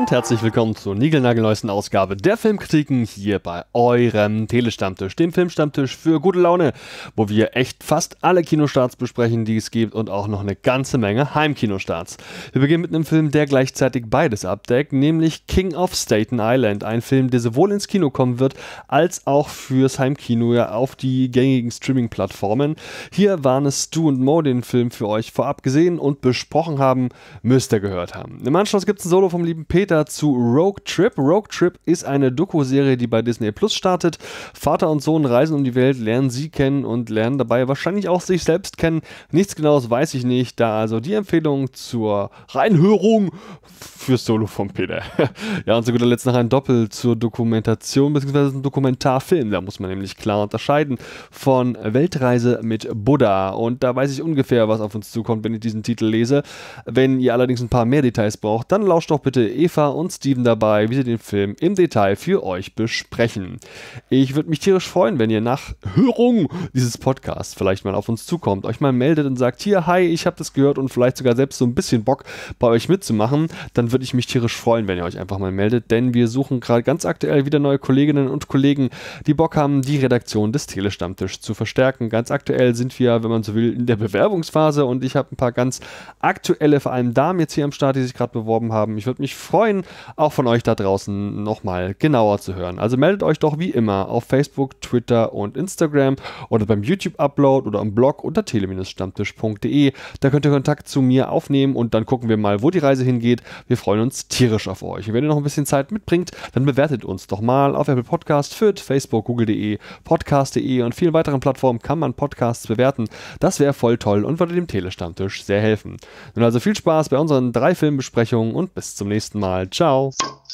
und herzlich willkommen zur niegelnagelneuesten Ausgabe der Filmkritiken hier bei eurem Telestammtisch, dem Filmstammtisch für gute Laune, wo wir echt fast alle Kinostarts besprechen, die es gibt und auch noch eine ganze Menge Heimkinostarts. Wir beginnen mit einem Film, der gleichzeitig beides abdeckt, nämlich King of Staten Island, ein Film, der sowohl ins Kino kommen wird, als auch fürs Heimkino ja auf die gängigen Streaming-Plattformen. Hier waren es Stu und Mo, den Film für euch vorab gesehen und besprochen haben, müsst ihr gehört haben. Im Anschluss gibt es ein Solo vom lieben Peter zu Rogue Trip. Rogue Trip ist eine Doku-Serie, die bei Disney Plus startet. Vater und Sohn reisen um die Welt, lernen sie kennen und lernen dabei wahrscheinlich auch sich selbst kennen. Nichts Genaues weiß ich nicht, da also die Empfehlung zur Reinhörung fürs Solo von Peter. Ja, und zu guter Letzt noch ein Doppel zur Dokumentation bzw. ein Dokumentarfilm. Da muss man nämlich klar unterscheiden von Weltreise mit Buddha. Und da weiß ich ungefähr, was auf uns zukommt, wenn ich diesen Titel lese. Wenn ihr allerdings ein paar mehr Details braucht, dann lauscht doch bitte Eva und Steven dabei, wie sie den Film im Detail für euch besprechen. Ich würde mich tierisch freuen, wenn ihr nach Hörung dieses Podcasts vielleicht mal auf uns zukommt, euch mal meldet und sagt, hier, hi, ich habe das gehört und vielleicht sogar selbst so ein bisschen Bock bei euch mitzumachen. Dann würde ich mich tierisch freuen, wenn ihr euch einfach mal meldet, denn wir suchen gerade ganz aktuell wieder neue Kolleginnen und Kollegen, die Bock haben, die Redaktion des Telestammtisch zu verstärken. Ganz aktuell sind wir, wenn man so will, in der Bewerbungsphase und ich habe ein paar ganz aktuelle, vor allem Damen jetzt hier am Start, die sich gerade beworben haben. Ich würde mich freuen, auch von euch da draußen nochmal genauer zu hören. Also meldet euch doch wie immer auf Facebook, Twitter und Instagram oder beim YouTube-Upload oder am Blog unter tele-stammtisch.de. Da könnt ihr Kontakt zu mir aufnehmen und dann gucken wir mal, wo die Reise hingeht. Wir freuen uns tierisch auf euch. Und wenn ihr noch ein bisschen Zeit mitbringt, dann bewertet uns doch mal auf Apple Podcast, Fürth, Facebook, Google.de, Podcast.de und vielen weiteren Plattformen kann man Podcasts bewerten. Das wäre voll toll und würde dem Telestammtisch sehr helfen. Nun also viel Spaß bei unseren 3 Filmbesprechungen und bis zum nächsten Mal. Ciao!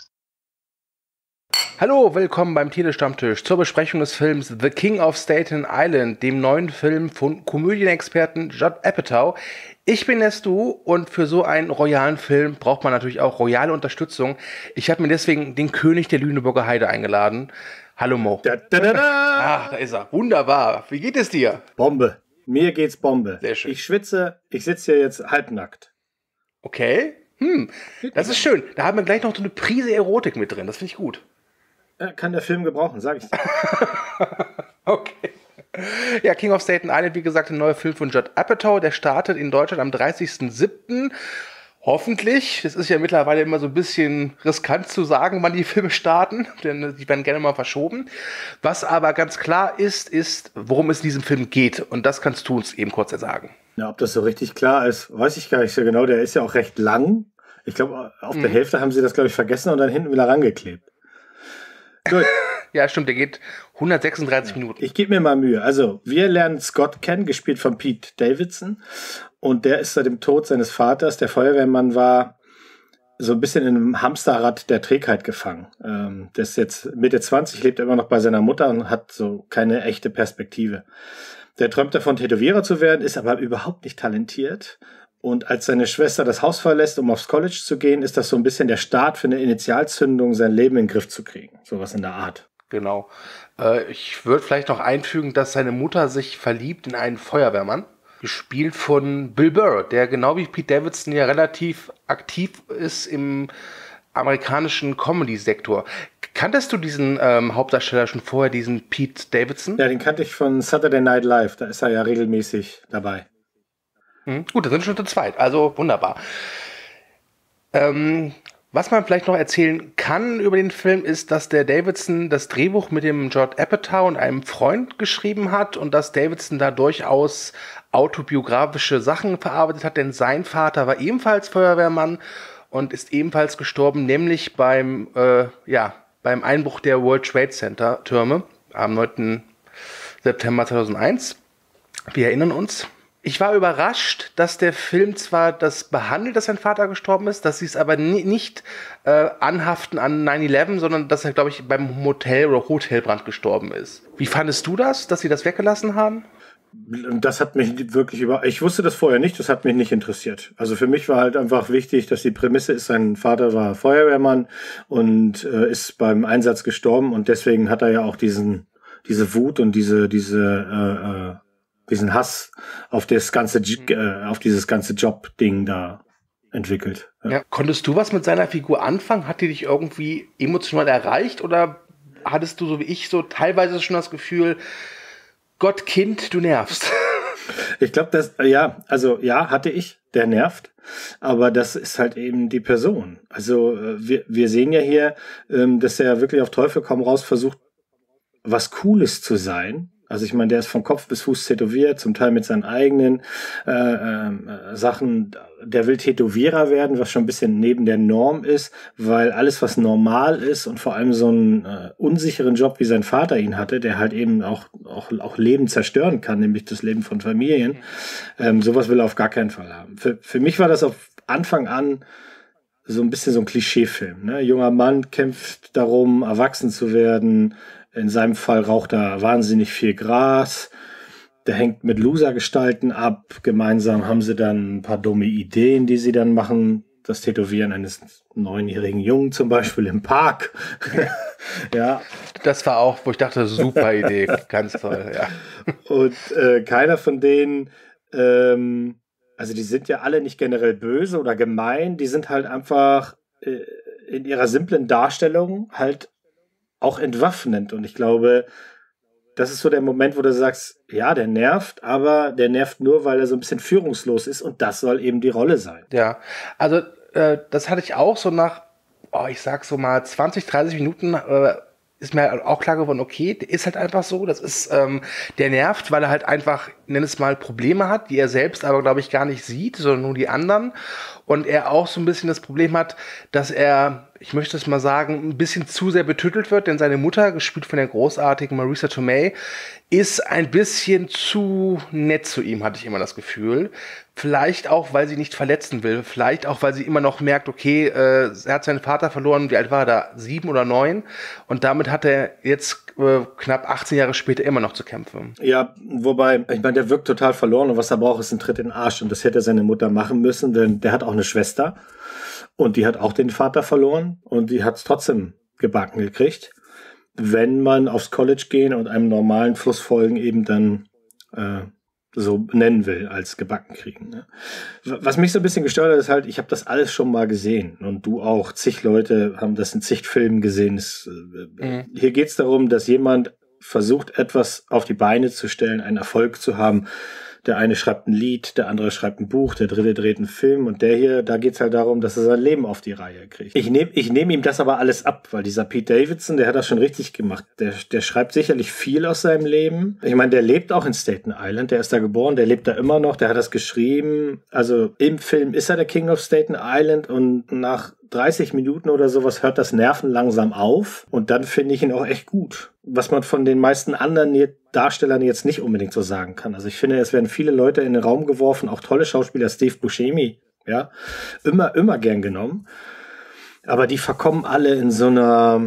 Hallo, willkommen beim Telestammtisch zur Besprechung des Films The King of Staten Island, dem neuen Film von Komödienexperten Judd Apatow. Ich bin der Stu und für so einen royalen Film braucht man natürlich auch royale Unterstützung. Ich habe mir deswegen den König der Lüneburger Heide eingeladen. Hallo Mo. Ach, da ist er. Wunderbar. Wie geht es dir? Bombe. Mir geht's Bombe. Sehr schön. Ich schwitze, ich sitze hier jetzt halbnackt. Okay. Das ist schön. Da haben wir gleich noch so eine Prise Erotik mit drin. Das finde ich gut. Kann der Film gebrauchen, sag ich dir. Okay. Ja, King of Staten Island, wie gesagt, ein neuer Film von Judd Apatow. Der startet in Deutschland am 30.07. Hoffentlich. Das ist ja mittlerweile immer so ein bisschen riskant zu sagen, wann die Filme starten, denn die werden gerne mal verschoben. Was aber ganz klar ist, worum es in diesem Film geht. Und das kannst du uns eben kurz sagen. Ja, ob das so richtig klar ist, weiß ich gar nicht so genau. Der ist ja auch recht lang. Ich glaube, auf der Hälfte haben sie das, glaube ich, vergessen und dann hinten wieder rangeklebt. Gut. Ja, stimmt, der geht 136 Minuten. Ich gebe mir mal Mühe. Also, wir lernen Scott kennen, gespielt von Pete Davidson. Und der ist seit dem Tod seines Vaters, der Feuerwehrmann war, so ein bisschen in einem Hamsterrad der Trägheit gefangen. Der ist jetzt Mitte 20, lebt immer noch bei seiner Mutter und hat so keine echte Perspektive. Der träumt davon, Tätowierer zu werden, ist aber überhaupt nicht talentiert. Und als seine Schwester das Haus verlässt, um aufs College zu gehen, ist das so ein bisschen der Start für eine Initialzündung, sein Leben in den Griff zu kriegen. Sowas in der Art. Genau. Ich würde vielleicht noch einfügen, dass seine Mutter sich verliebt in einen Feuerwehrmann, gespielt von Bill Burr, der genau wie Pete Davidson ja relativ aktiv ist im amerikanischen Comedy-Sektor. Kanntest du diesen Hauptdarsteller schon vorher, diesen Pete Davidson? Ja, den kannte ich von Saturday Night Live. Da ist er ja regelmäßig dabei. Gut, da sind wir schon zu zweit. Also wunderbar. Was man vielleicht noch erzählen kann über den Film ist, dass der Davidson das Drehbuch mit dem Judd Apatow und einem Freund geschrieben hat und dass Davidson da durchaus autobiografische Sachen verarbeitet hat, denn sein Vater war ebenfalls Feuerwehrmann und ist ebenfalls gestorben, nämlich beim Einbruch der World Trade Center Türme am 9. September 2001. Wir erinnern uns. Ich war überrascht, dass der Film zwar das behandelt, dass sein Vater gestorben ist, dass sie es aber nicht anhaften an 9/11, sondern dass er, glaube ich, beim Motel- oder Hotelbrand gestorben ist. Wie fandest du das, dass sie das weggelassen haben? Das hat mich wirklich ich wusste das vorher nicht, das hat mich nicht interessiert. Also für mich war halt einfach wichtig, dass die Prämisse ist, sein Vater war Feuerwehrmann und ist beim Einsatz gestorben und deswegen hat er ja auch diese Wut und diesen Hass auf dieses ganze Job-Ding da entwickelt. Ja. Konntest du was mit seiner Figur anfangen? Hat die dich irgendwie emotional erreicht oder hattest du, so wie ich, so teilweise schon das Gefühl, Gott, Kind, du nervst? Ich glaube, hatte ich, der nervt, aber das ist halt eben die Person. Also wir sehen ja hier, dass er wirklich auf Teufel komm raus versucht, was Cooles zu sein. Also ich meine, der ist von Kopf bis Fuß tätowiert, zum Teil mit seinen eigenen Sachen. Der will Tätowierer werden, was schon ein bisschen neben der Norm ist, weil alles, was normal ist und vor allem so einen unsicheren Job, wie sein Vater ihn hatte, der halt eben auch Leben zerstören kann, nämlich das Leben von Familien, sowas will er auf gar keinen Fall haben. Für mich war das auf Anfang an so ein bisschen so ein Klischeefilm. Ne? Junger Mann kämpft darum, erwachsen zu werden. In seinem Fall raucht er wahnsinnig viel Gras. Der hängt mit Loser-Gestalten ab. Gemeinsam haben sie dann ein paar dumme Ideen, die sie dann machen. Das Tätowieren eines 9-jährigen Jungen zum Beispiel im Park. Ja. Das war auch, wo ich dachte, super Idee. Ganz toll, ja. Und keiner von denen, also die sind ja alle nicht generell böse oder gemein. Die sind halt einfach in ihrer simplen Darstellung halt auch entwaffnend. Und ich glaube, das ist so der Moment, wo du sagst, ja, der nervt, aber der nervt nur, weil er so ein bisschen führungslos ist und das soll eben die Rolle sein. Ja, also das hatte ich auch so nach, ich sag so mal 20, 30 Minuten ist mir auch klar geworden, okay, der ist halt einfach so, das ist, der nervt, weil er halt einfach, nenn es mal, Probleme hat, die er selbst aber, glaube ich, gar nicht sieht, sondern nur die anderen. Und er auch so ein bisschen das Problem hat, dass er, ich möchte es mal sagen, ein bisschen zu sehr betüttelt wird, denn seine Mutter, gespielt von der großartigen Marisa Tomei, ist ein bisschen zu nett zu ihm, hatte ich immer das Gefühl. Vielleicht auch, weil sie nicht verletzen will. Vielleicht auch, weil sie immer noch merkt, okay, er hat seinen Vater verloren. Wie alt war er da? 7 oder 9. Und damit hat er jetzt knapp 18 Jahre später immer noch zu kämpfen. Ja, wobei, ich meine, der wirkt total verloren und was er braucht, ist ein Tritt in den Arsch. Und das hätte seine Mutter machen müssen, denn der hat auch eine Schwester. Und die hat auch den Vater verloren und die hat es trotzdem gebacken gekriegt. Wenn man aufs College gehen und einem normalen Fluss folgen eben dann so nennen will, als gebacken kriegen. Ne? Was mich so ein bisschen gestört hat, ist halt, ich habe das alles schon mal gesehen und du auch. Zig Leute haben das in zig Filmen gesehen. Hier geht es darum, dass jemand versucht, etwas auf die Beine zu stellen, einen Erfolg zu haben. Der eine schreibt ein Lied, der andere schreibt ein Buch, der dritte dreht einen Film und der hier, da geht's halt darum, dass er sein Leben auf die Reihe kriegt. Ich nehm ihm das aber alles ab, weil dieser Pete Davidson, der hat das schon richtig gemacht. Der schreibt sicherlich viel aus seinem Leben. Ich meine, der lebt auch in Staten Island, der ist da geboren, der lebt da immer noch, der hat das geschrieben. Also im Film ist er der King of Staten Island und nach 30 Minuten oder sowas hört das Nerven langsam auf und dann finde ich ihn auch echt gut. Was man von den meisten anderen Darstellern jetzt nicht unbedingt so sagen kann. Also ich finde, es werden viele Leute in den Raum geworfen, auch tolle Schauspieler, Steve Buscemi, ja, immer gern genommen. Aber die verkommen alle in so einer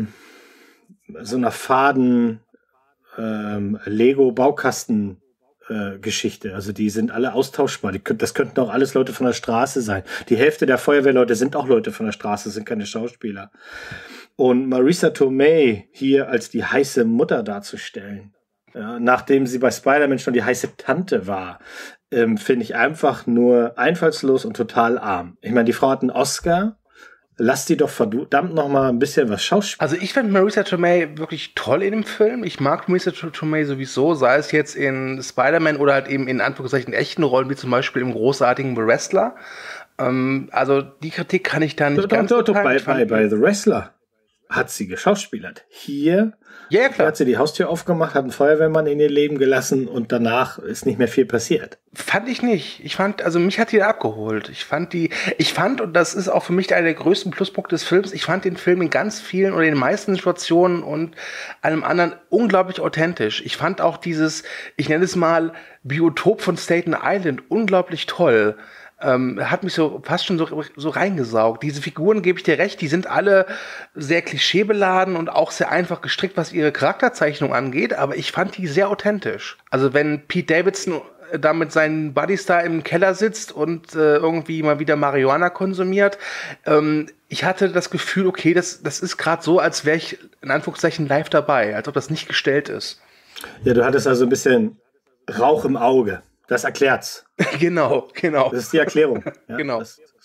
faden Lego-Baukasten Geschichte. Also die sind alle austauschbar. Das könnten auch alles Leute von der Straße sein. Die Hälfte der Feuerwehrleute sind auch Leute von der Straße, sind keine Schauspieler. Und Marisa Tomei hier als die heiße Mutter darzustellen, ja, nachdem sie bei Spider-Man schon die heiße Tante war, finde ich einfach nur einfallslos und total arm. Ich meine, die Frau hat einen Oscar. Lass die doch verdammt noch mal ein bisschen was schauspielen. Also ich finde Marisa Tomei wirklich toll in dem Film. Ich mag Marisa Tomei sowieso, sei es jetzt in Spider-Man oder halt eben in Anführungszeichen echten Rollen, wie zum Beispiel im großartigen The Wrestler. Also die Kritik kann ich da nicht ganz teilen. Bei The Wrestler hat sie geschauspielert. Hier ja, klar. Hat sie die Haustür aufgemacht, hat einen Feuerwehrmann in ihr Leben gelassen und danach ist nicht mehr viel passiert. Fand ich nicht. Ich fand, also mich hat die da abgeholt. Ich fand, und das ist auch für mich einer der größten Pluspunkte des Films, ich fand den Film in ganz vielen oder in den meisten Situationen und allem anderen unglaublich authentisch. Ich fand auch dieses, ich nenne es mal, Biotop von Staten Island unglaublich toll. Hat mich so fast schon so reingesaugt. Diese Figuren, gebe ich dir recht, die sind alle sehr klischeebeladen und auch sehr einfach gestrickt, was ihre Charakterzeichnung angeht, aber ich fand die sehr authentisch. Also wenn Pete Davidson da mit seinen Buddies da im Keller sitzt und irgendwie mal wieder Marihuana konsumiert, ich hatte das Gefühl, okay, das ist gerade so, als wäre ich in Anführungszeichen live dabei, als ob das nicht gestellt ist. Ja, du hattest also ein bisschen Rauch im Auge. Das erklärt's. Genau. Das ist die Erklärung. Ja, genau. Das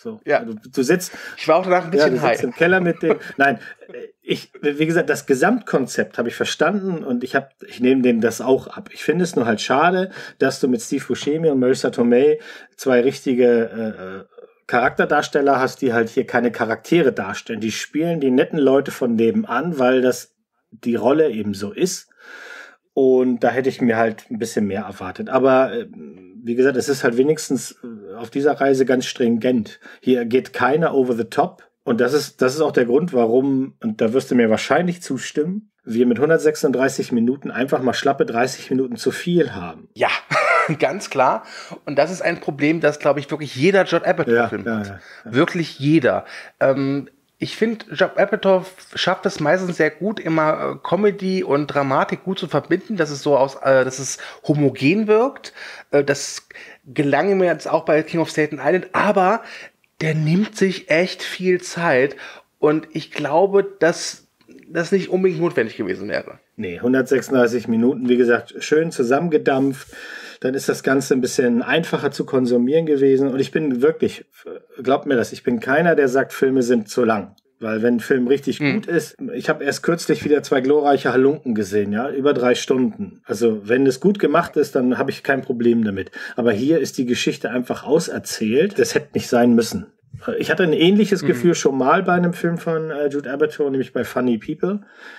So. Ja. Du sitzt. Ich war auch danach ein bisschen du sitzt im Keller mit dem. Nein, wie gesagt, das Gesamtkonzept habe ich verstanden und ich nehme dem das auch ab. Ich finde es nur halt schade, dass du mit Steve Buscemi und Marissa Tomei zwei richtige Charakterdarsteller hast, die halt hier keine Charaktere darstellen. Die spielen die netten Leute von nebenan, weil das die Rolle eben so ist. Und da hätte ich mir halt ein bisschen mehr erwartet. Aber wie gesagt, es ist halt wenigstens auf dieser Reise ganz stringent. Hier geht keiner over the top. Und das ist auch der Grund, warum, und da wirst du mir wahrscheinlich zustimmen, wir mit 136 Minuten einfach mal schlappe 30 Minuten zu viel haben. Ja, ganz klar. Und das ist ein Problem, das, glaube ich, wirklich jeder Judd Apatow-Film hat. Ja. Wirklich jeder. Ich finde, Judd Apatow schafft es meistens sehr gut, immer Comedy und Dramatik gut zu verbinden, dass es dass es homogen wirkt. Das gelang mir jetzt auch bei King of Staten Island, aber der nimmt sich echt viel Zeit und ich glaube, dass das nicht unbedingt notwendig gewesen wäre. Nee, 136 Minuten, wie gesagt, schön zusammengedampft. Dann ist das Ganze ein bisschen einfacher zu konsumieren gewesen. Und ich bin wirklich, glaubt mir das, ich bin keiner, der sagt, Filme sind zu lang. Weil wenn ein Film richtig gut ist, ich habe erst kürzlich wieder 2 glorreiche Halunken gesehen, ja, über 3 Stunden. Also wenn es gut gemacht ist, dann habe ich kein Problem damit. Aber hier ist die Geschichte einfach auserzählt. Das hätte nicht sein müssen. Ich hatte ein ähnliches Gefühl schon mal bei einem Film von Judd Apatow, nämlich bei Funny People,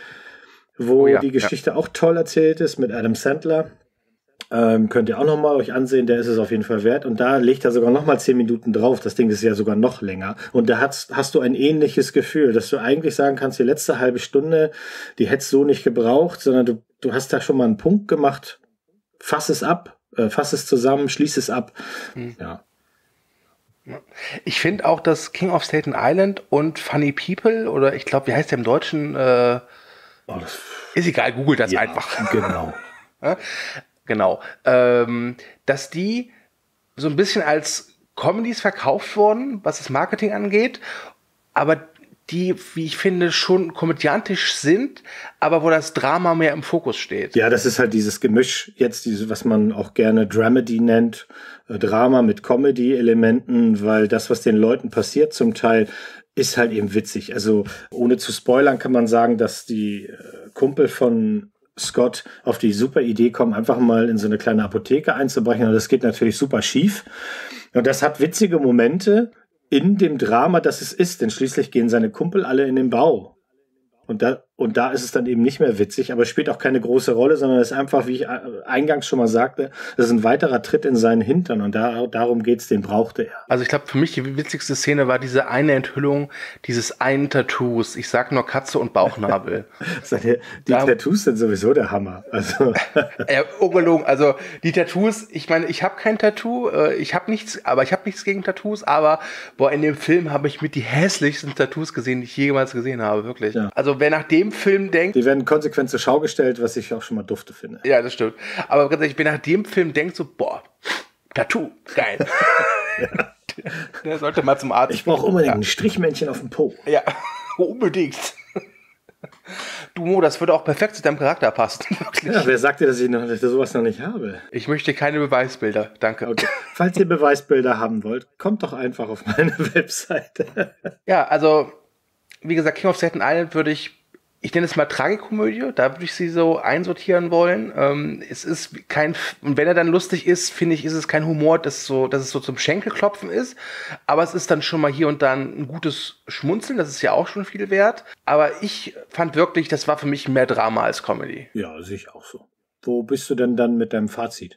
wo die Geschichte auch toll erzählt ist mit Adam Sandler. Könnt ihr auch nochmal euch ansehen, der ist es auf jeden Fall wert. Und da legt er sogar nochmal 10 Minuten drauf. Das Ding ist ja sogar noch länger. Und da hast du ein ähnliches Gefühl, dass du eigentlich sagen kannst, die letzte halbe Stunde, die hättest du nicht gebraucht, sondern du hast da schon mal einen Punkt gemacht. Fass es ab, fass es zusammen, schließ es ab. Ja. Ich finde auch, dass King of Staten Island und Funny People, oder ich glaube, wie heißt der im Deutschen? Ist egal, googelt das einfach. Genau. Genau. Dass die so ein bisschen als Comedies verkauft wurden, was das Marketing angeht, aber die, wie ich finde, schon komödiantisch sind, aber wo das Drama mehr im Fokus steht. Ja, das ist halt dieses Gemisch jetzt, was man auch gerne Dramedy nennt, Drama mit Comedy-Elementen, weil das, was den Leuten passiert zum Teil, ist halt eben witzig. Also ohne zu spoilern kann man sagen, dass die Kumpel von Scott auf die super Idee kommen, einfach mal in so eine kleine Apotheke einzubrechen. Und das geht natürlich super schief. Und das hat witzige Momente in dem Drama, das es ist. Denn schließlich gehen seine Kumpel alle in den Bau. Und da ist es dann eben nicht mehr witzig, aber es spielt auch keine große Rolle, sondern es ist einfach, wie ich eingangs schon mal sagte, das ist ein weiterer Tritt in seinen Hintern und darum geht's, den brauchte er. Also ich glaube, für mich die witzigste Szene war diese eine Enthüllung dieses einen Tattoos. Ich sag nur Katze und Bauchnabel. Die Tattoos sind sowieso der Hammer. Also. Ungelogen. Also die Tattoos, ich meine, ich habe kein Tattoo, ich habe nichts gegen Tattoos, aber in dem Film habe ich mit die hässlichsten Tattoos gesehen, die ich jemals gesehen habe, wirklich. Ja. Also wer nach dem Film denkt... Die werden konsequent zur Schau gestellt, was ich auch schon mal dufte finde. Ja, das stimmt. Aber ganz ehrlich, wer nach dem Film denkt so, Tattoo, geil. Der sollte mal zum Arzt. Ich brauche unbedingt ein Strichmännchen auf dem Po. Ja, unbedingt. Du Mo, das würde auch perfekt zu deinem Charakter passen. Wirklich. Ja, wer sagt dir, dass ich sowas noch nicht habe? Ich möchte keine Beweisbilder, danke. Okay. Falls ihr Beweisbilder haben wollt, kommt doch einfach auf meine Webseite. Ja, also, wie gesagt, King of Staten Island würde ich nenne es mal Tragikomödie, da würde ich sie so einsortieren wollen. Es ist und wenn er dann lustig ist, finde ich, ist es kein Humor, dass es so zum Schenkelklopfen ist. Aber es ist dann schon mal hier und dann ein gutes Schmunzeln, das ist ja auch schon viel wert. Aber ich fand wirklich, das war für mich mehr Drama als Comedy. Ja, sehe ich auch so. Wo bist du denn dann mit deinem Fazit?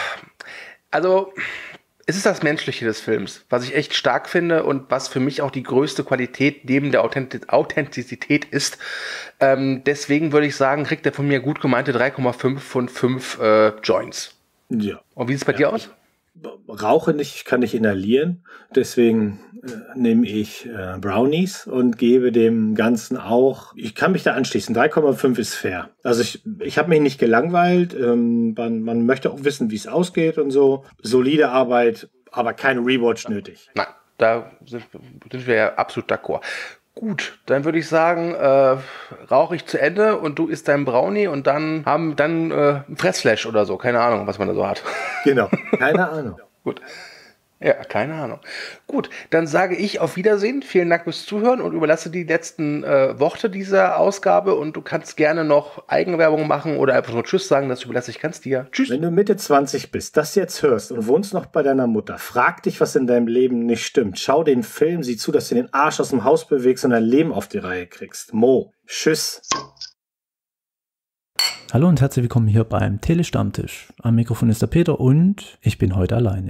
Also, es ist das Menschliche des Films, was ich echt stark finde und was für mich auch die größte Qualität neben der Authentizität ist. Deswegen würde ich sagen, kriegt er von mir gut gemeinte 3,5 von 5 Joints. Ja. Und wie sieht es bei dir aus? Rauche nicht, ich kann nicht inhalieren. Deswegen nehme ich Brownies und gebe dem Ganzen auch, ich kann mich da anschließen, 3,5 ist fair. Also ich habe mich nicht gelangweilt. Man möchte auch wissen, wie es ausgeht und so. Solide Arbeit, aber kein Rewatch nötig. Nein, da sind wir ja absolut d'accord. Gut, dann würde ich sagen, rauche ich zu Ende und du isst dein Brownie und dann ein Fressflash oder so. Keine Ahnung, was man da so hat. Genau, keine Ahnung. Gut. Ja, keine Ahnung. Gut, dann sage ich auf Wiedersehen. Vielen Dank fürs Zuhören und überlasse die letzten Worte dieser Ausgabe. Und du kannst gerne noch Eigenwerbung machen oder einfach nur Tschüss sagen. Das überlasse ich ganz dir. Tschüss. Wenn du Mitte 20 bist, das jetzt hörst und wohnst noch bei deiner Mutter, frag dich, was in deinem Leben nicht stimmt. Schau den Film, sieh zu, dass du den Arsch aus dem Haus bewegst und dein Leben auf die Reihe kriegst. Mo, tschüss. Hallo und herzlich willkommen hier beim Telestammtisch. Am Mikrofon ist der Peter und ich bin heute alleine.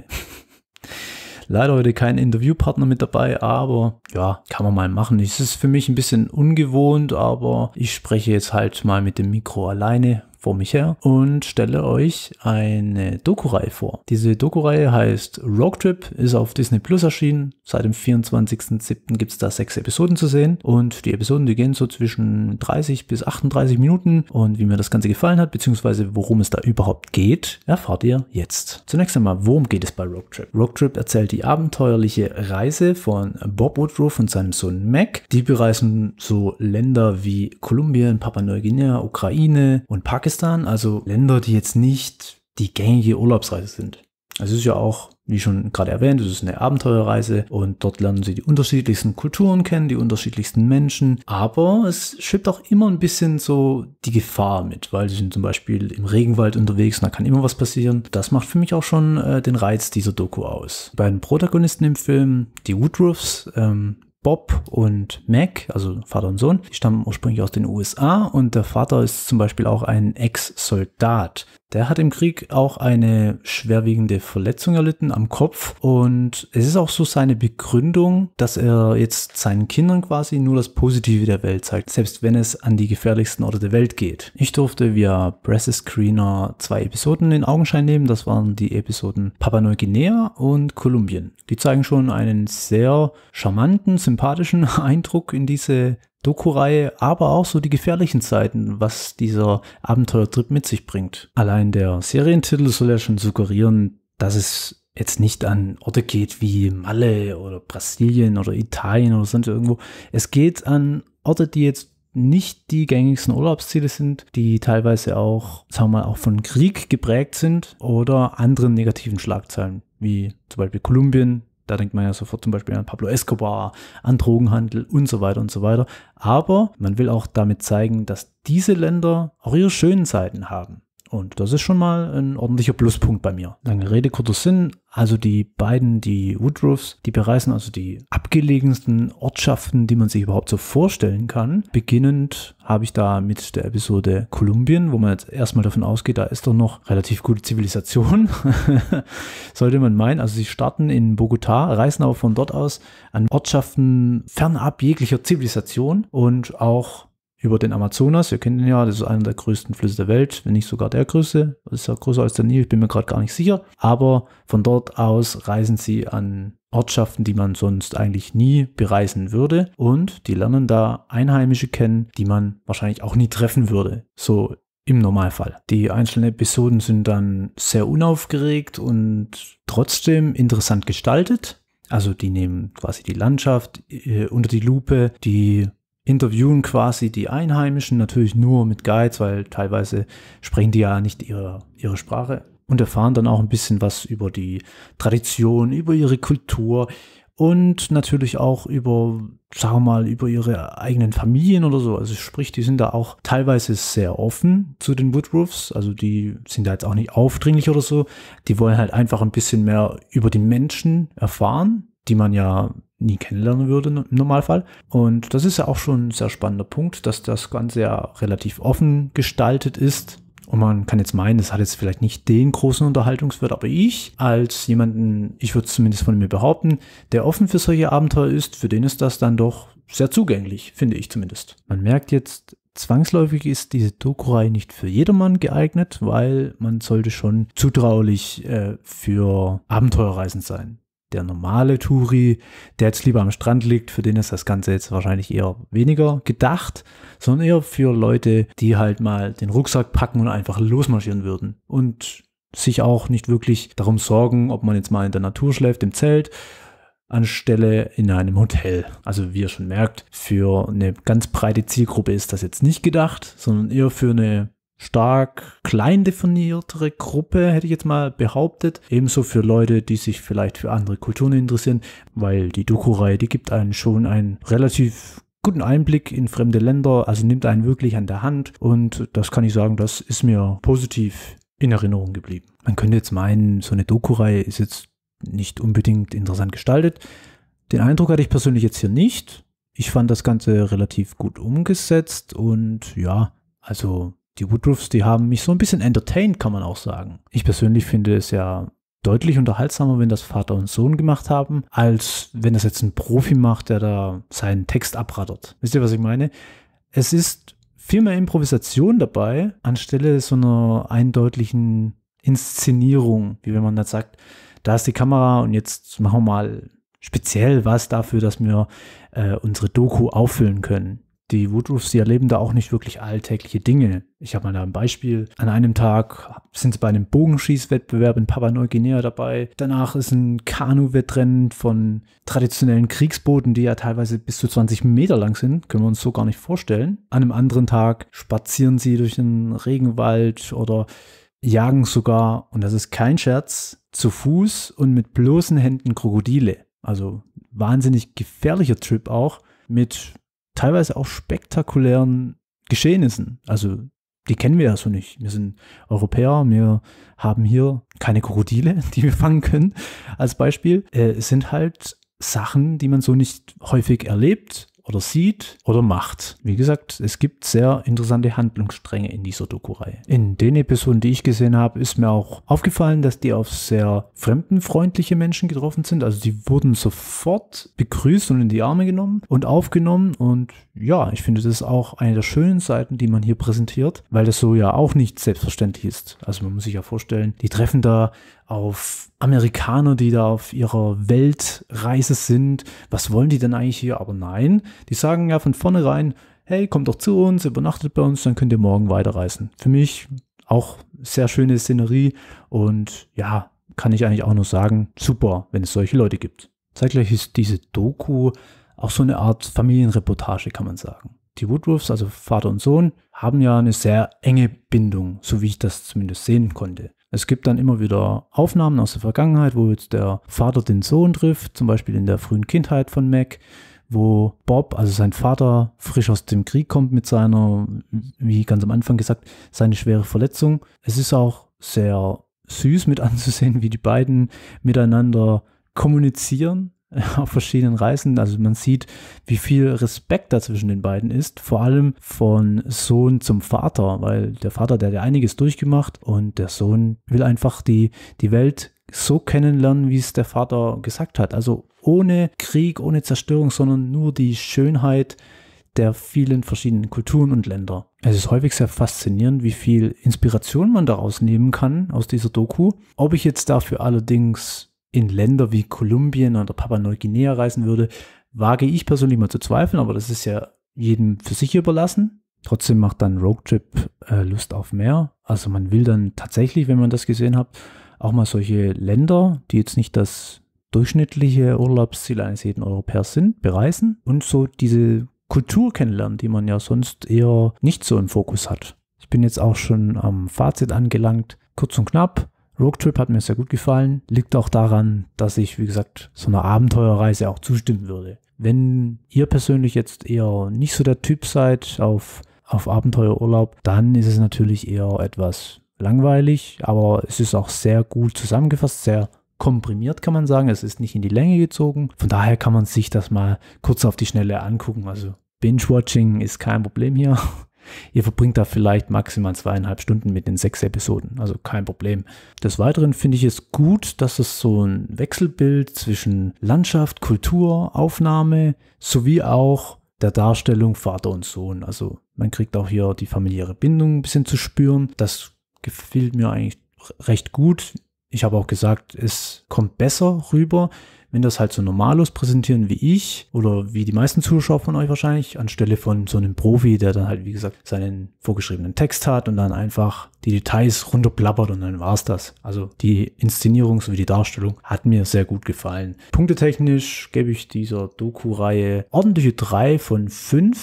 Leider heute kein Interviewpartner mit dabei, aber ja, kann man mal machen. Es ist für mich ein bisschen ungewohnt, aber ich spreche jetzt halt mal mit dem Mikro alleine vor mich her und stelle euch eine Doku-Reihe vor. Diese Doku-Reihe heißt Rogue Trip, ist auf Disney Plus erschienen. Seit dem 24.07. gibt es da 6 Episoden zu sehen und die Episoden, die gehen so zwischen 30 bis 38 Minuten und wie mir das Ganze gefallen hat, beziehungsweise worum es da überhaupt geht, erfahrt ihr jetzt. Zunächst einmal, worum geht es bei Rogue Trip? Rogue Trip erzählt die abenteuerliche Reise von Bob Woodruff und seinem Sohn Mac. Die bereisen so Länder wie Kolumbien, Papua-Neuguinea, Ukraine und Pakistan, also Länder, die jetzt nicht die gängige Urlaubsreise sind. Also es ist ja auch, wie schon gerade erwähnt, es ist eine Abenteuerreise und dort lernen sie die unterschiedlichsten Kulturen kennen, die unterschiedlichsten Menschen, aber es schwippt auch immer ein bisschen so die Gefahr mit, weil sie sind zum Beispiel im Regenwald unterwegs und da kann immer was passieren. Das macht für mich auch schon den Reiz dieser Doku aus. Bei den Protagonisten im Film, die Woodruffs, Bob und Mac, also Vater und Sohn, die stammen ursprünglich aus den USA und der Vater ist zum Beispiel auch ein Ex-Soldat. Der hat im Krieg auch eine schwerwiegende Verletzung erlitten am Kopf und es ist auch so seine Begründung, dass er jetzt seinen Kindern quasi nur das Positive der Welt zeigt, selbst wenn es an die gefährlichsten Orte der Welt geht. Ich durfte via Presse-Screener 2 Episoden in Augenschein nehmen, das waren die Episoden Papua-Neuguinea und Kolumbien. Die zeigen schon einen sehr charmanten, sympathischen Eindruck in diese Doku-Reihe, aber auch so die gefährlichen Seiten, was dieser Abenteuertrip mit sich bringt. Allein der Serientitel soll ja schon suggerieren, dass es jetzt nicht an Orte geht wie Malle oder Brasilien oder Italien oder sonst irgendwo. Es geht an Orte, die jetzt nicht die gängigsten Urlaubsziele sind, die teilweise auch, sagen wir mal, auch von Krieg geprägt sind oder anderen negativen Schlagzeilen, wie zum Beispiel Kolumbien. Da denkt man ja sofort zum Beispiel an Pablo Escobar, an Drogenhandel und so weiter und so weiter. Aber man will auch damit zeigen, dass diese Länder auch ihre schönen Seiten haben. Und das ist schon mal ein ordentlicher Pluspunkt bei mir. Lange Rede, kurzer Sinn. Also die Woodruffs, die bereisen also die abgelegensten Ortschaften, die man sich überhaupt so vorstellen kann. Beginnend habe ich da mit der Episode Kolumbien, wo man jetzt erstmal davon ausgeht, da ist doch noch relativ gute Zivilisation. Sollte man meinen. Also sie starten in Bogotá, reisen aber von dort aus an Ortschaften fernab jeglicher Zivilisation und auch über den Amazonas. Wir kennen ihn ja, das ist einer der größten Flüsse der Welt, wenn nicht sogar der größte. Das ist ja größer als der Nil, ich bin mir gerade gar nicht sicher. Aber von dort aus reisen sie an Ortschaften, die man sonst eigentlich nie bereisen würde. Und die lernen da Einheimische kennen, die man wahrscheinlich auch nie treffen würde. So im Normalfall. Die einzelnen Episoden sind dann sehr unaufgeregt und trotzdem interessant gestaltet. Also die nehmen quasi die Landschaft unter die Lupe, die interviewen quasi die Einheimischen, natürlich nur mit Guides, weil teilweise sprechen die ja nicht ihre Sprache und erfahren dann auch ein bisschen was über die Tradition, über ihre Kultur und natürlich auch über, sagen wir mal, über ihre eigenen Familien oder so. Also sprich, die sind da auch teilweise sehr offen zu den Woodruffs, also die sind da jetzt auch nicht aufdringlich oder so. Die wollen halt einfach ein bisschen mehr über die Menschen erfahren, die man ja nie kennenlernen würde im Normalfall. Und das ist ja auch schon ein sehr spannender Punkt, dass das Ganze ja relativ offen gestaltet ist. Und man kann jetzt meinen, das hat jetzt vielleicht nicht den großen Unterhaltungswert, aber ich als jemanden, ich würde es zumindest von mir behaupten, der offen für solche Abenteuer ist, für den ist das dann doch sehr zugänglich, finde ich zumindest. Man merkt jetzt, zwangsläufig ist diese Doku-Reihe nicht für jedermann geeignet, weil man sollte schon zutraulich für Abenteuerreisen sein. Der normale Touri, der jetzt lieber am Strand liegt, für den ist das Ganze jetzt wahrscheinlich eher weniger gedacht, sondern eher für Leute, die halt mal den Rucksack packen und einfach losmarschieren würden und sich auch nicht wirklich darum sorgen, ob man jetzt mal in der Natur schläft, im Zelt, anstelle in einem Hotel. Also wie ihr schon merkt, für eine ganz breite Zielgruppe ist das jetzt nicht gedacht, sondern eher für eine stark klein definiertere Gruppe, hätte ich jetzt mal behauptet. Ebenso für Leute, die sich vielleicht für andere Kulturen interessieren, weil die Doku-Reihe, die gibt einen schon einen relativ guten Einblick in fremde Länder, also nimmt einen wirklich an der Hand und das kann ich sagen, das ist mir positiv in Erinnerung geblieben. Man könnte jetzt meinen, so eine Doku-Reihe ist jetzt nicht unbedingt interessant gestaltet. Den Eindruck hatte ich persönlich jetzt hier nicht. Ich fand das Ganze relativ gut umgesetzt und ja, also die Woodruffs, die haben mich so ein bisschen entertained, kann man auch sagen. Ich persönlich finde es ja deutlich unterhaltsamer, wenn das Vater und Sohn gemacht haben, als wenn das jetzt ein Profi macht, der da seinen Text abrattert. Wisst ihr, was ich meine? Es ist viel mehr Improvisation dabei, anstelle so einer eindeutigen Inszenierung, wie wenn man dann sagt, da ist die Kamera und jetzt machen wir mal speziell was dafür, dass wir unsere Doku auffüllen können. Die Woodruffs, die erleben da auch nicht wirklich alltägliche Dinge. Ich habe mal da ein Beispiel. An einem Tag sind sie bei einem Bogenschießwettbewerb in Papua-Neuguinea dabei. Danach ist ein Kanu-Wettrennen von traditionellen Kriegsbooten, die ja teilweise bis zu 20 Meter lang sind. Können wir uns so gar nicht vorstellen. An einem anderen Tag spazieren sie durch den Regenwald oder jagen sogar, und das ist kein Scherz, zu Fuß und mit bloßen Händen Krokodile. Also wahnsinnig gefährlicher Trip auch, mit teilweise auch spektakulären Geschehnissen. Also die kennen wir ja so nicht. Wir sind Europäer, wir haben hier keine Krokodile, die wir fangen können, als Beispiel. Es sind halt Sachen, die man so nicht häufig erlebt oder sieht oder macht. Wie gesagt, es gibt sehr interessante Handlungsstränge in dieser Doku-Reihe. In den Episoden, die ich gesehen habe, ist mir auch aufgefallen, dass die auf sehr fremdenfreundliche Menschen getroffen sind. Also die wurden sofort begrüßt und in die Arme genommen und aufgenommen. Und ja, ich finde, das ist auch eine der schönen Seiten, die man hier präsentiert, weil das so ja auch nicht selbstverständlich ist. Also man muss sich ja vorstellen, die treffen da auf Amerikaner, die da auf ihrer Weltreise sind. Was wollen die denn eigentlich hier? Aber nein, die sagen ja von vornherein, hey, kommt doch zu uns, übernachtet bei uns, dann könnt ihr morgen weiterreisen. Für mich auch sehr schöne Szenerie und ja, kann ich eigentlich auch nur sagen, super, wenn es solche Leute gibt. Zeitgleich ist diese Doku auch so eine Art Familienreportage, kann man sagen. Die Woodruffs, also Vater und Sohn, haben ja eine sehr enge Bindung, so wie ich das zumindest sehen konnte. Es gibt dann immer wieder Aufnahmen aus der Vergangenheit, wo jetzt der Vater den Sohn trifft, zum Beispiel in der frühen Kindheit von Mac, wo Bob, also sein Vater, frisch aus dem Krieg kommt mit seiner, wie ganz am Anfang gesagt, seine schwere Verletzung. Es ist auch sehr süß mit anzusehen, wie die beiden miteinander kommunizieren auf verschiedenen Reisen. Also man sieht, wie viel Respekt da zwischen den beiden ist, vor allem von Sohn zum Vater, weil der Vater, der hat ja einiges durchgemacht und der Sohn will einfach die Welt so kennenlernen, wie es der Vater gesagt hat. Also ohne Krieg, ohne Zerstörung, sondern nur die Schönheit der vielen verschiedenen Kulturen und Länder. Es ist häufig sehr faszinierend, wie viel Inspiration man daraus nehmen kann aus dieser Doku. Ob ich jetzt dafür allerdings in Länder wie Kolumbien oder Papua-Neuguinea reisen würde, wage ich persönlich mal zu zweifeln, aber das ist ja jedem für sich überlassen. Trotzdem macht dann Roadtrip Lust auf mehr. Also man will dann tatsächlich, wenn man das gesehen hat, auch mal solche Länder, die jetzt nicht das durchschnittliche Urlaubsziel eines jeden Europäers sind, bereisen und so diese Kultur kennenlernen, die man ja sonst eher nicht so im Fokus hat. Ich bin jetzt auch schon am Fazit angelangt. Kurz und knapp, Roadtrip hat mir sehr gut gefallen. Liegt auch daran, dass ich, wie gesagt, so einer Abenteuerreise auch zustimmen würde. Wenn ihr persönlich jetzt eher nicht so der Typ seid auf Abenteuerurlaub, dann ist es natürlich eher etwas langweilig, aber es ist auch sehr gut zusammengefasst, sehr komprimiert, kann man sagen. Es ist nicht in die Länge gezogen. Von daher kann man sich das mal kurz auf die Schnelle angucken. Also Binge-Watching ist kein Problem hier. Ihr verbringt da vielleicht maximal 2,5 Stunden mit den 6 Episoden, also kein Problem. Des Weiteren finde ich es gut, dass es so ein Wechselbild zwischen Landschaft, Kultur, Aufnahme sowie auch der Darstellung Vater und Sohn. Also man kriegt auch hier die familiäre Bindung ein bisschen zu spüren. Das gefiel mir eigentlich recht gut. Ich habe auch gesagt, es kommt besser rüber, wenn das halt so normalos präsentieren wie ich oder wie die meisten Zuschauer von euch wahrscheinlich, anstelle von so einem Profi, der dann halt, wie gesagt, seinen vorgeschriebenen Text hat und dann einfach die Details runterplappert und dann war's das. Also die Inszenierung sowie die Darstellung hat mir sehr gut gefallen. Punktetechnisch gebe ich dieser Doku-Reihe ordentliche 3 von 5.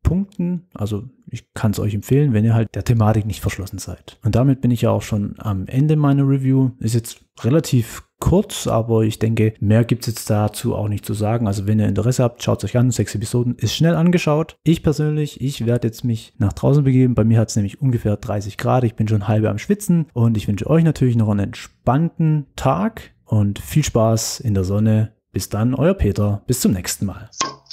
Punkten. Also ich kann es euch empfehlen, wenn ihr halt der Thematik nicht verschlossen seid. Und damit bin ich ja auch schon am Ende meiner Review. Ist jetzt relativ kurz, aber ich denke, mehr gibt es jetzt dazu auch nicht zu sagen. Also wenn ihr Interesse habt, schaut es euch an. 6 Episoden ist schnell angeschaut. Ich persönlich, ich werde jetzt mich nach draußen begeben. Bei mir hat es nämlich ungefähr 30 Grad. Ich bin schon halb am Schwitzen und ich wünsche euch natürlich noch einen entspannten Tag und viel Spaß in der Sonne. Bis dann, euer Peter. Bis zum nächsten Mal.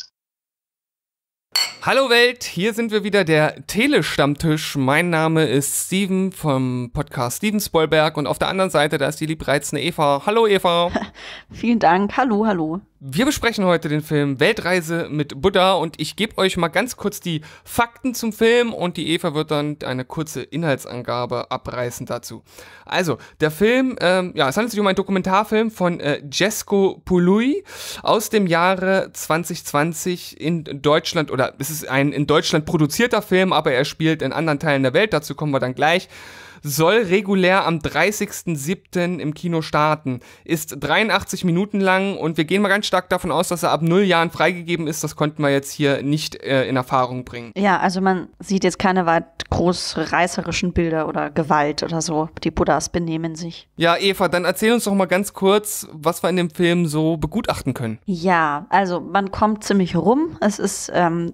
Hallo Welt, hier sind wir wieder, der Telestammtisch. Mein Name ist Steven vom Podcast Steven Spoilberg und auf der anderen Seite, da ist die liebreizende Eva. Hallo Eva. Vielen Dank, hallo, hallo. Wir besprechen heute den Film Weltreise mit Buddha und ich gebe euch mal ganz kurz die Fakten zum Film und die Eva wird dann eine kurze Inhaltsangabe abreißen dazu. Also, der Film, es handelt sich um einen Dokumentarfilm von Jesko Pului aus dem Jahre 2020 in Deutschland, oder es ist ein in Deutschland produzierter Film, aber er spielt in anderen Teilen der Welt, dazu kommen wir dann gleich. Soll regulär am 30.07. im Kino starten, ist 83 Minuten lang und wir gehen mal ganz stark davon aus, dass er ab 0 Jahren freigegeben ist. Das konnten wir jetzt hier nicht in Erfahrung bringen. Ja, also man sieht jetzt keine weit groß reißerischen Bilder oder Gewalt oder so. Die Buddhas benehmen sich. Ja, Eva, dann erzähl uns doch mal ganz kurz, was wir in dem Film so begutachten können. Ja, also man kommt ziemlich rum. Es ist,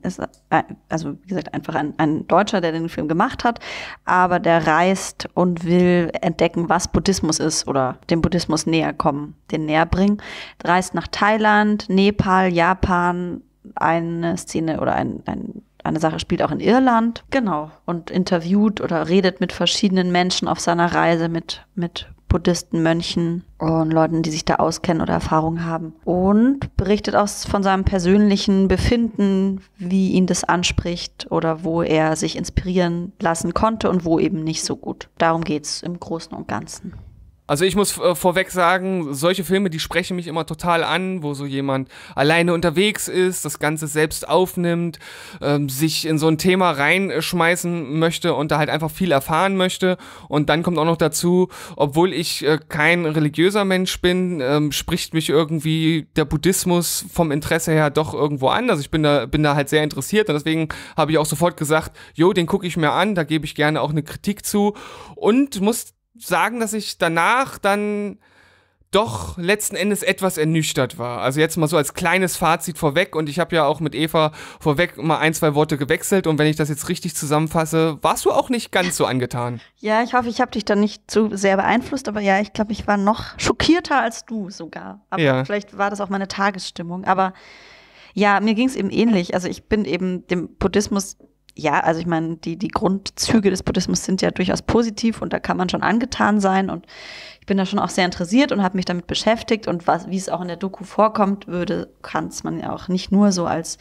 also wie gesagt, einfach ein Deutscher, der den Film gemacht hat, aber der reist und will entdecken, was Buddhismus ist oder dem Buddhismus näher kommen, den näher bringen. Reist nach Thailand, Nepal, Japan, eine Szene oder eine Sache spielt auch in Irland, genau, und interviewt oder redet mit verschiedenen Menschen auf seiner Reise, mit Buddhisten, Mönchen und Leuten, die sich da auskennen oder Erfahrung haben. Und berichtet auch von seinem persönlichen Befinden, wie ihn das anspricht oder wo er sich inspirieren lassen konnte und wo eben nicht so gut. Darum geht's im Großen und Ganzen. Also ich muss vorweg sagen, solche Filme, die sprechen mich immer total an, wo so jemand alleine unterwegs ist, das Ganze selbst aufnimmt, sich in so ein Thema reinschmeißen möchte und da halt einfach viel erfahren möchte. Und dann kommt auch noch dazu, obwohl ich kein religiöser Mensch bin, spricht mich irgendwie der Buddhismus vom Interesse her doch irgendwo an. Also ich bin da halt sehr interessiert und deswegen habe ich auch sofort gesagt, den gucke ich mir an, da gebe ich gerne auch eine Kritik zu und muss sagen, dass ich danach dann doch letzten Endes etwas ernüchtert war. Also jetzt mal so als kleines Fazit vorweg und ich habe ja auch mit Eva vorweg mal 1-2 Worte gewechselt und wenn ich das jetzt richtig zusammenfasse, warst du auch nicht ganz so angetan. Ja, ich hoffe, ich habe dich dann nicht zu sehr beeinflusst, aber ja, ich glaube, ich war noch schockierter als du sogar. Aber ja. Vielleicht war das auch meine Tagesstimmung, aber ja, mir ging es eben ähnlich. Also ich bin eben dem Buddhismus, ja, also ich meine, die Grundzüge des Buddhismus sind ja durchaus positiv und da kann man schon angetan sein und ich bin da schon auch sehr interessiert und habe mich damit beschäftigt und wie es auch in der Doku vorkommt, kann es man ja auch nicht nur so als